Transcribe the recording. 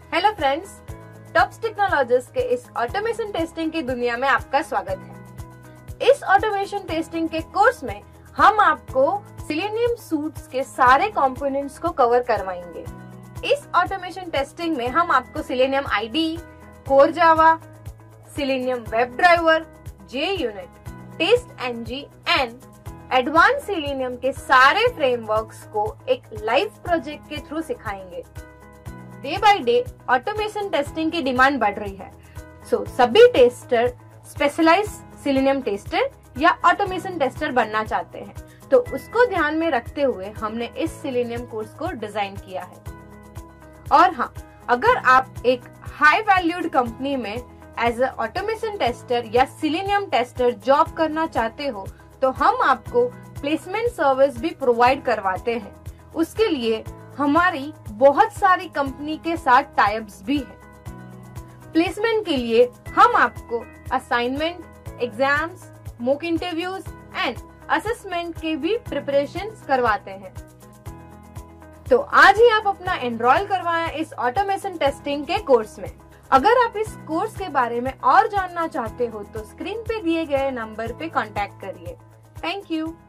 Hello friends, tops technologies के इस automation testing की दुनिया में आपका स्वागत है। इस ऑटोमेशन टेस्टिंग के कोर्स में हम आपको सिलेनियम सूट्स के सारे कंपोनेंट्स को कवर करवाएंगे। इस ऑटोमेशन टेस्टिंग में हम आपको Selenium ID, core Java, Selenium web driver, JUnit, test NG and advance Selenium के सारे फ्रेमवर्क्स को एक लाइव प्रोजेक्ट के थ्रू सिखाएंगे। Day by day automation testing की डिमांड बढ़ रही है, सभी टेस्टर स्पेशलाइज सिलेनियम टेस्टर या ऑटोमेशन टेस्टर बनना चाहते हैं, तो उसको ध्यान में रखते हुए हमने इस सिलेनियम कोर्स को डिजाइन किया है। और हाँ, अगर आप एक हाई वैल्यूड कंपनी में एज अ ऑटोमेशन टेस्टर या सिलेनियम टेस्टर जॉब करना चाहते हो, तो हम आपको प्लेसमेंट सर्विस भी प्रोवाइड करवाते हैं। उसके लिए हमारी बहुत सारी कंपनी के साथ टाइप्स भी है। प्लेसमेंट के लिए हम आपको assignment, exams, mock interviews and assessment के भी प्रिपरेशन करवाते हैं। तो आज ही आप अपना एनरोल करवाएं इस ऑटोमेशन टेस्टिंग के कोर्स में। अगर आप इस कोर्स के बारे में और जानना चाहते हो तो स्क्रीन पे दिए गए नंबर पे कांटेक्ट करिए। Thank you.